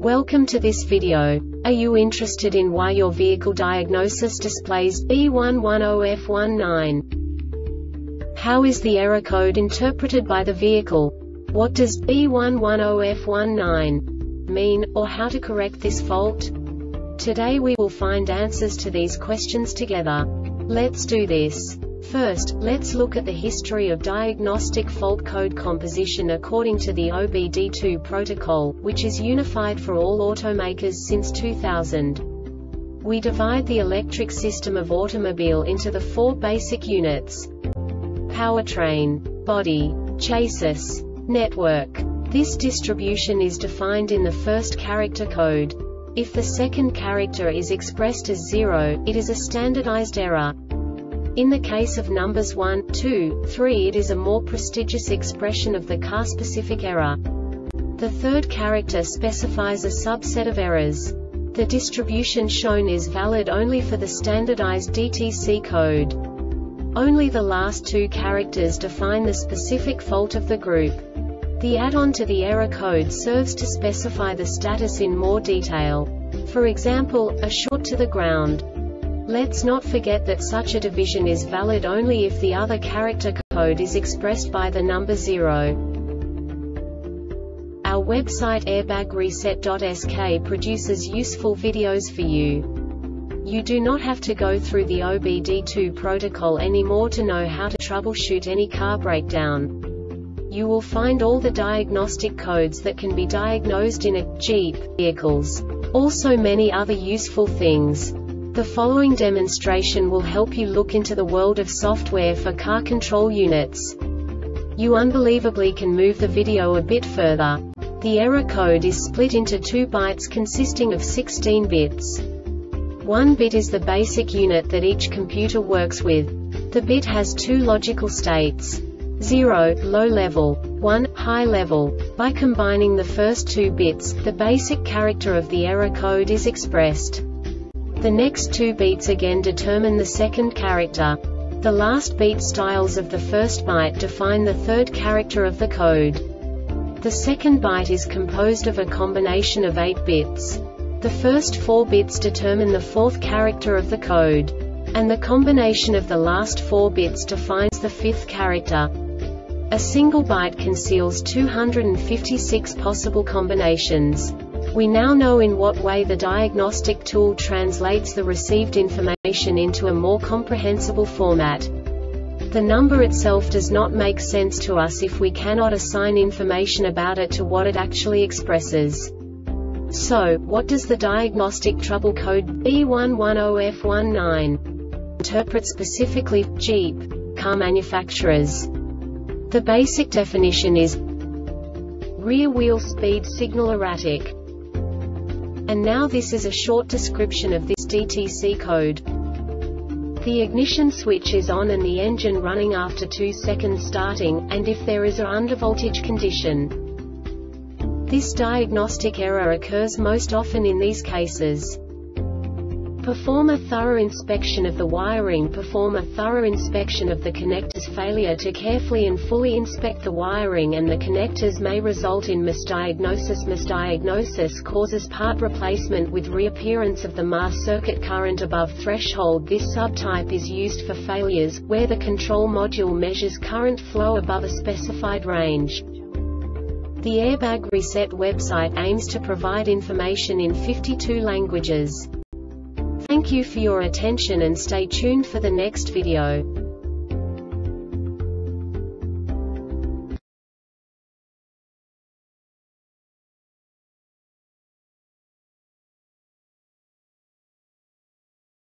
Welcome to this video. Are you interested in why your vehicle diagnosis displays B110F19? How is the error code interpreted by the vehicle? What does B110F19 mean, or how to correct this fault? Today we will find answers to these questions together. Let's do this. First, let's look at the history of diagnostic fault code composition according to the OBD2 protocol, which is unified for all automakers since 2000. We divide the electric system of automobile into the four basic units: powertrain, body, chassis, network. This distribution is defined in the first character code. If the second character is expressed as 0, it is a standardized error. In the case of numbers 1, 2, 3, it is a more prestigious expression of the car-specific error. The third character specifies a subset of errors. The distribution shown is valid only for the standardized DTC code. Only the last two characters define the specific fault of the group. The add-on to the error code serves to specify the status in more detail. For example, a short to the ground. Let's not forget that such a division is valid only if the other character code is expressed by the number 0. Our website airbagreset.sk produces useful videos for you. You do not have to go through the OBD2 protocol anymore to know how to troubleshoot any car breakdown. You will find all the diagnostic codes that can be diagnosed in a Jeep vehicles. Also many other useful things. The following demonstration will help you look into the world of software for car control units. You unbelievably can move the video a bit further. The error code is split into 2 bytes consisting of 16 bits. 1 bit is the basic unit that each computer works with. The bit has 2 logical states: 0, low level, 1, high level. By combining the first 2 bits, the basic character of the error code is expressed. The next 2 beats again determine the second character. The last beat styles of the first byte define the third character of the code. The second byte is composed of a combination of 8 bits. The first 4 bits determine the fourth character of the code. And the combination of the last 4 bits defines the fifth character. A single byte conceals 256 possible combinations. We now know in what way the diagnostic tool translates the received information into a more comprehensible format. The number itself does not make sense to us if we cannot assign information about it to what it actually expresses. So, what does the diagnostic trouble code B110F19 interpret specifically for Jeep car manufacturers? The basic definition is rear wheel speed signal erratic. And now this is a short description of this DTC code. The ignition switch is on and the engine running after 2 seconds starting, and if there is an undervoltage condition. This diagnostic error occurs most often in these cases. Perform a thorough inspection of the wiring. Perform a thorough inspection of the connectors. Failure to carefully and fully inspect the wiring and the connectors may result in misdiagnosis. Misdiagnosis causes part replacement with reappearance of the mass circuit current above threshold. This subtype is used for failures where the control module measures current flow above a specified range. The Airbag Reset website aims to provide information in 52 languages. Thank you for your attention and stay tuned for the next video.